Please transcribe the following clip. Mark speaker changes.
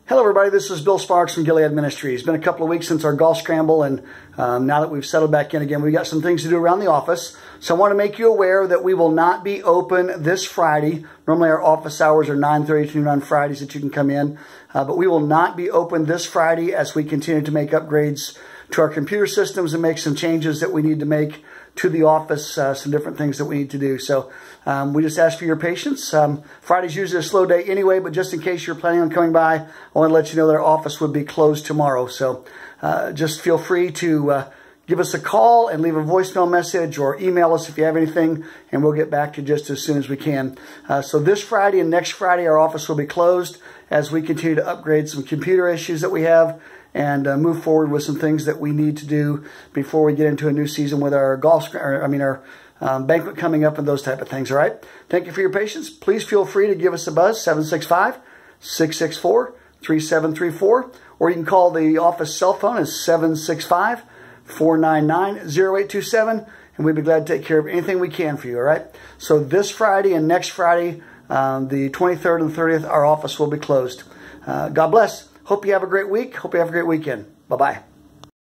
Speaker 1: Hello everybody, this is Bill Sparks from Gilead Ministries. It's been a couple of weeks since our golf scramble, and now that we've settled back in again, we've got some things to do around the office. So I want to make you aware that we will not be open this Friday. Normally our office hours are 9:30 to noon on Fridays that you can come in, but we will not be open this Friday as we continue to make upgrades to our computer systems and make some changes that we need to make to the office, some different things that we need to do. So we just ask for your patience. Friday's usually a slow day anyway, but just in case you're planning on coming by, I want to let you know that our office would be closed tomorrow. So just feel free to give us a call and leave a voicemail message or email us if you have anything, and we'll get back to you just as soon as we can. So this Friday and next Friday, our office will be closed as we continue to upgrade some computer issues that we have and move forward with some things that we need to do before we get into a new season with our banquet coming up and those type of things, all right? Thank you for your patience. Please feel free to give us a buzz, 765-664-3734, or you can call the office cell phone at 765-499-0827, and we'd be glad to take care of anything we can for you, all right? So this Friday and next Friday, the 23rd and 30th, our office will be closed. God bless. Hope you have a great week. Hope you have a great weekend. Bye-bye.